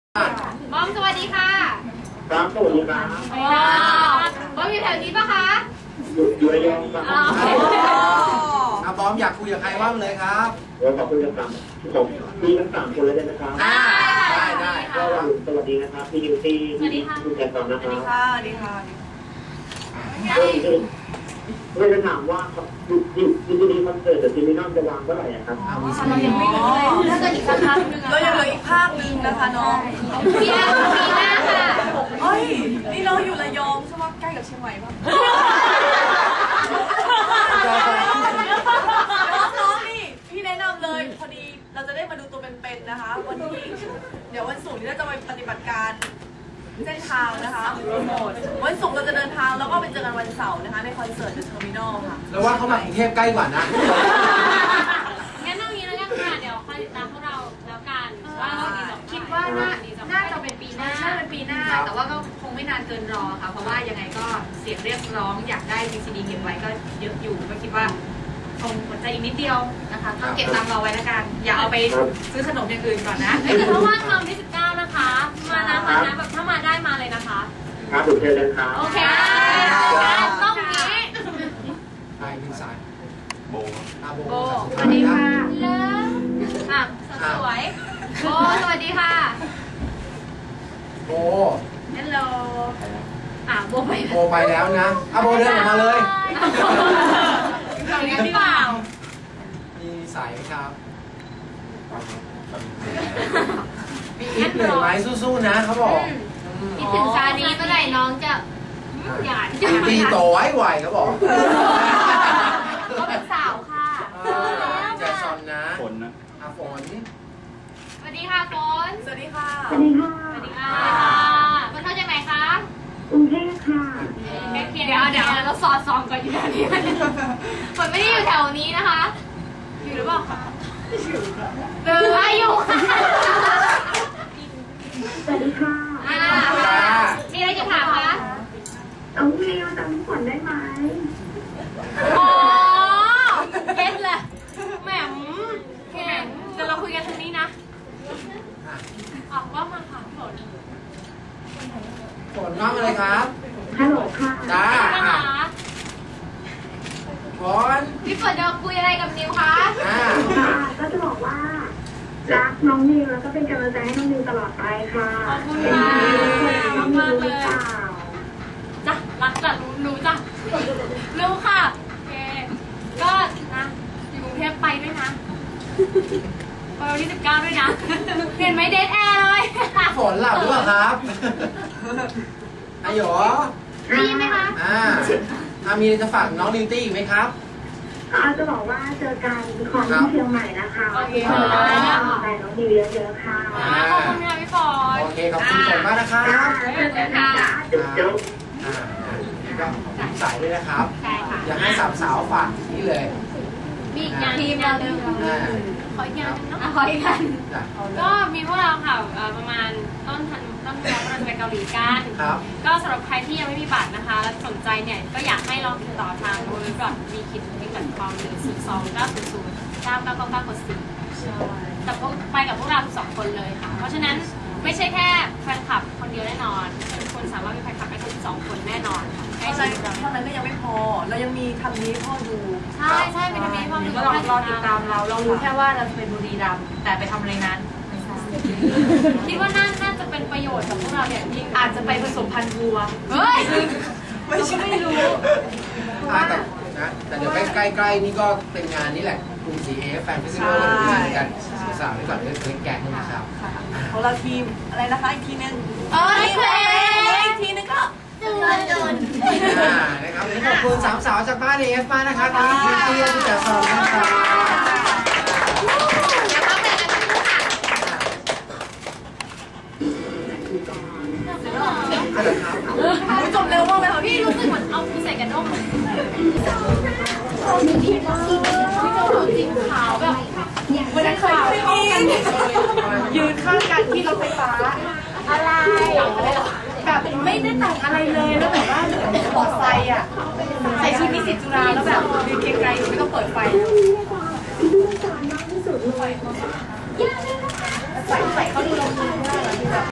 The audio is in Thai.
บอมสวัสดีค่ะครับสวัสดีครับบอมอยู่แถวนี้ปะคะอยู่ระยองครับบอมอยากคุยกับใครว่ามาเลยครับขอบคุณครับผมมีทั้ง3 คนเลยได้ไหมครับได้ก็สวัสดีนะครับพี่ดิวตี้พี่คุณแจนตอนนะครับสวัสดีค่ะเราจะถามว่าดีคอนเสิร์ตเดอะซิมินอลจะวางเมื่อไหร่ครับเรายังไม่รู้เลยถ้าเกิดอีกสักครั้งนึงเรายังเหลืออีกภาคนึงนะคะน้องปีหน้าค่ะเฮ้ยนี่เราอยู่ระยองใช่ไหมใกล้กับเชียงใหม่ป่ะน้องนี่พี่แนะนำเลยพอดีเราจะได้มาดูตัวเป็นๆนะคะวันที่เดี๋ยววันศุกร์นี้เราจะไปปฏิบัติการเส้นทางนะคะวันศุกร์เราจะเดินทางแล้วก็ไปเจอกันวันเสาร์นะคะในคอนเสิร์ต The Terminal ค่ะแล้วว่าเขามากรุงเทพใกล้กว่านะงั้นเอางี้แล้วกันค่ะเดี๋ยวคอยติดตามพวกเราแล้วกันว่าคิดว่าน่าจะเป็นปีหน้าใช่เป็นปีหน้าแต่ว่าก็คงไม่นานเกินรอค่ะเพราะว่ายังไงก็เสียงเรียกร้องอยากได้ VCD เก็บไว้ก็เยอะอยู่ก็คิดว่าคงหัวใจอีกนิดเดียวนะคะต้องเก็บตังค์เราไว้แล้วกันอย่าเอาไปซื้อขนมอย่างอื่นก่อนนะเพราะว่าทำที่19นะคะมานะแบบถ้ามาได้มาเลยนะคะครับผมเจอกันครับโอเคต้องนี้ไปที่สายโบสวัสดีค่ะเลิฟสวยโบสวัสดีค่ะโบฮัลโหลโบไปแล้วนะโบเดินออกมาเลยหรือเปล่ามีสายครับพี่อิทเหนื่อยไหมสู้ๆนะเขาบอกคิดถึงซานีเมื่อไหร่น้องจะหยาดตีโตไหวเขาบอกก็เป็นสาวค่ะแจซอนนะฝนนะฝนสวัสดีค่ะฝนสวัสดีค่ะสวัสดีค่ะสวัสดีค่ะฝนเท่าจากไหนคะกรุงเทพค่ะเดี๋ยวเราสอดส่องก่อนอยู่แถวนี้ฝนไม่ได้อยู่แถวนี้นะคะอยู่หรือเปล่าคะอยู่ค่ะสวัสดีค่ะมีอะไรจะถามคะน้องมิวจำฝนได้ไหมอ๋อเก็ตเลยแหมเก่งเดี๋ยวเราคุยกันทางนี้นะว่ามาค่ะฝนว่ามาเลยครับฮัลโหลค่ะจ้าฝนพี่ฝนจะคุยอะไรกับนิวคะก็จะบอกว่ารักน้องนิวแล้วก็เป็นกำลังใจให้น้องนิวตลอดไปค่ะขอบคุณค่ะมากเลยจ้ะรักจ้ะรู้จ้ะรู้ค่ะโอเคก็นะอยู่กรุงเทพไปด้วยนะไปวันที่19ด้วยนะเห็นไหมเดทแอร์เลยฝนหลับหรือเปล่าครับหรอดีไหมคะมีจะฝากน้องดิวตี้ไหมครับจะบอกว่าเจอกันคอนที่เชียงใหม่นะคะโอเคค่ะแต่น้องดิวเยอะๆค่ะขอบคุณค่ะพี่ฝนโอเคขอบคุณฝนมากนะครับจุ๊บก็ขอบคุณสายด้วยนะครับอยากให้สาวฝากนี่เลยมีงานทีมเราเดิมขออีกงานนึงเนาะขออีกงานก็มีพวกเราค่ะประมาณต้นเดือนเราจะไปเกาหลีกันก็สำหรับใครที่ยังไม่มีบัตรนะคะและสนใจเนี่ยก็อยากให้ลองติดต่อทาง www.vkit.com หรือ029009999 แต่ไปกับพวกเรา2 คนเลยค่ะเพราะฉะนั้นไม่ใช่แค่แฟนคลับคนเดียวแน่นอนทุกคนสามารถมีแฟนคลับได้ทั้ง2 คนแน่นอนเท่านั้นก็ยังไม่พอเรายังมีทำนี้พ่อดูใช่เป็นทำนี้พ่อดูก็รอติดตามเรารู้แค่ว่าเราจะเป็นบุรีรัมย์แต่ไปทำอะไรนั้นคิดว่าน่าจะเป็นประโยชน์กับพวกเราอย่างยิ่งอาจจะไปผสมพันธุ์วัวเฮ้ยไม่รู้แต่เดี๋ยวใกล้ๆนี่ก็เป็นงานนี่แหละกลุ่ม CF แฟนเฟสติวัลเหมือนกันสาวๆไว้ก่อนเรื่องแกงนะครับของเราทีมอะไรนะคะอีกทีนึงอีกทีนึงก็นะครับวันนี้ขอบคุณ3 สาวจากบ้าน AF มากนะครับที่เที่ยวที่จะสอนนะครับจบเร็วมากเลยค่ะพี่รู้สึกเหมือนเอาใส่กระด้งจริงขาวแบบวันนั้นเคยยืนข้างกันที่รถไฟฟ้าอะไรแบบไม่ได้แต่งอะไรเลยแล้วแบบว่าปลอดไฟอ่ะใส่ชุดนิสิตจุฬาแล้วแบบยืนไกลๆอยู่ไม่ต้องเปิดไฟใส่เขาดูลง